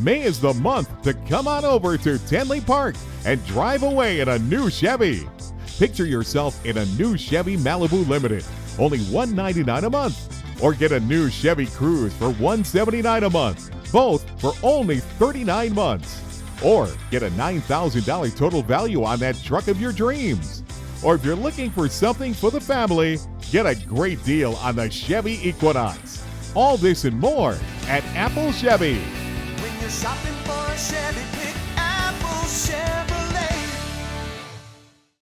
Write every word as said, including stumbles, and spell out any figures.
May is the month to come on over to Tenley Park and drive away in a new Chevy. Picture yourself in a new Chevy Malibu Limited, only one hundred ninety-nine dollars a month. Or get a new Chevy Cruze for one hundred seventy-nine dollars a month, both for only thirty-nine months. Or get a nine thousand dollars total value on that truck of your dreams. Or if you're looking for something for the family, get a great deal on the Chevy Equinox. All this and more at Apple Chevy. When you're shopping for a Chevy